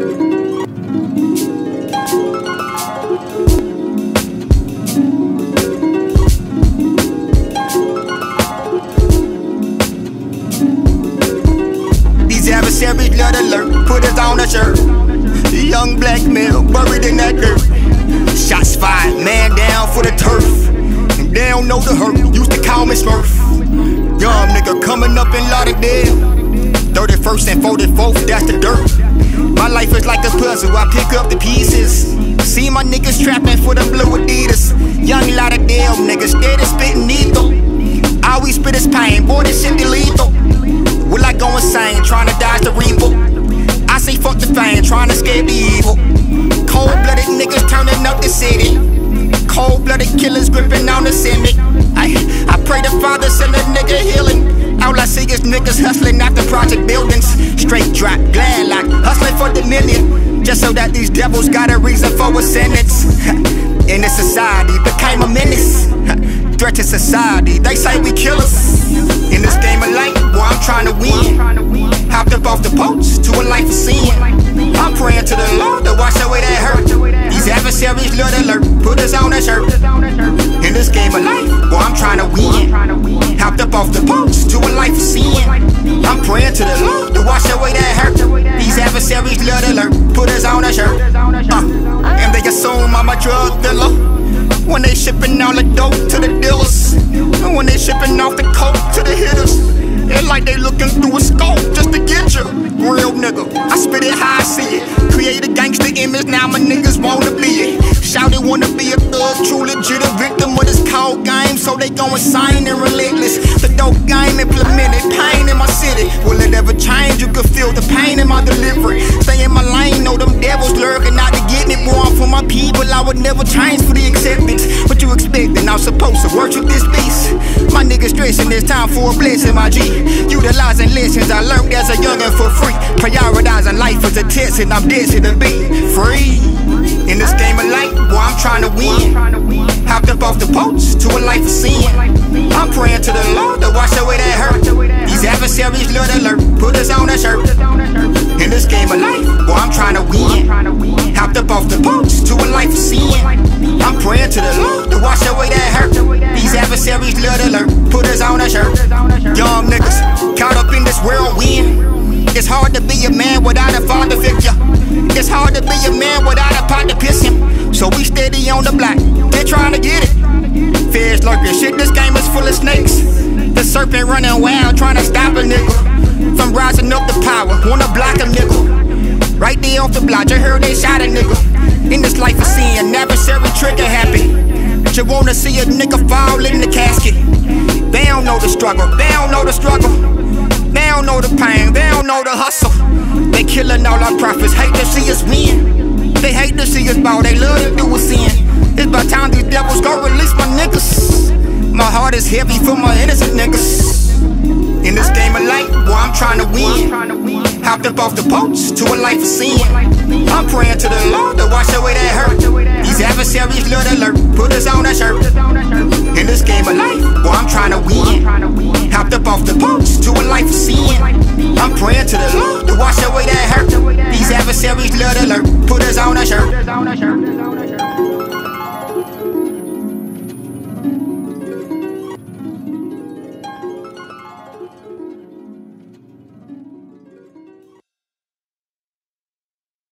These adversaries love to lurk, put us on a shirt. Young black male buried in that dirt. Shots fired, man down for the turf. And they don't know the hurt, used to call me Smurf. Young nigga coming up in Lauderdale. 31st and 44th, that's the dirt. My life is like a puzzle, I pick up the pieces. See my niggas trapping for them blue Adidas. Young Lauderdale niggas, steady spitting lethal. All we spit is pain, boy this shit lethal. Will I go insane, trying to dodge the reaper? I say fuck the fame, trying to escape the evil. Cold-blooded niggas turning up the city. Cold-blooded killers gripping on the semi. I pray the Father send a nigga healing. All I see is niggas hustling out the project buildings. Straight drop, glad lock, hustling for the million. Just so that these devils got a reason for a sentence. In this society, became a menace. Threat to society, they say we killers. In this game of life, boy, I'm trying to win. Hopped up off the post to a life of sin. I'm praying to the Lord to wash away that hurt. These adversaries love to lurk, put us on a shirt. In this game of life, boy, I'm trying to win. Hopped up off the post to a life of sin. I'm praying to the Lord to wash away that hurt. These adversaries love to lurk, put us on a shirt. And they assume I'm a drug dealer. When they shipping all the dope to the dealers. And when they shipping off the coke to the hitters. It's like they looking through a scope just to get you. Real nigga, I spit it how I see it. Create a gangster image, now my niggas wanna be it. Shout it, wanna be a thug, true legit, a victim of this cold game. So they go insane and relentless. The dope game implemented, pain in my city. Will it ever change? You could feel the pain in my delivery. Stay in my lane, know them devils lurking out to get me. Boy, I'm for my people, I would never change for the acceptance. What you expecting? I'm supposed to worship this beast. My niggas stressing, it's time for a blessing, my G. Utilizing lessons I learned as a youngin' for free. Prioritizing life as a test and I'm destined to be free. In this game of life, boy, I'm trying to win. Hopped up off the post to a life of sin. I'm praying to the Lord to wash away that hurt. These adversaries love to lurk, put us on a shirt. In this game of life, boy, I'm trying to win. Hopped up off the post to a life of sin. I'm praying to the Lord to wash away that hurt. These adversaries love to lurk, put us on a shirt. Young niggas, caught up in this whirlwind. It's hard to be a man without a father figure. It's hard to be a man without a pot to piss him. So we steady on the block, they're trying to get it. Feds lurking, shit, this game is full of snakes. The serpent running wild, trying to stop a nigga from rising up to power, wanna block a nigga. Right there off the block, you heard they shot a nigga. In this life of sin, adversary trigger happy. You wanna see a nigga fall in the casket. They don't know the struggle, they don't know the struggle. They don't know the pain, they don't know the hustle. They killing all our prophets, hate to see us win. They hate to see us ball, they love to do us in. It's about time these devils go release my niggas. My heart is heavy for my innocent niggas. In this game of life, boy, I'm trying to win. Hopped up off the post to a life of sin. I'm praying to the Lord to wash away that hurt. These adversaries love to lurk, put us on a shirt. In this game of life, boy, I'm trying to win. Hopped up off the post to a life of sin. I'm praying to the Lord to wash away that hurt. These adversaries love to lurk, put us on a shirt.